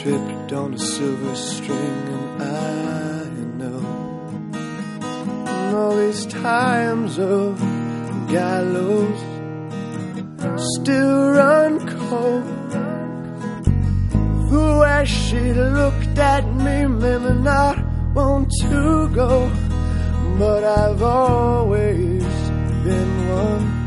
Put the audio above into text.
tripped on a silver string, and I know in all these times of gallows still run cold. The way she looked at me made me not want to go, but I've always been one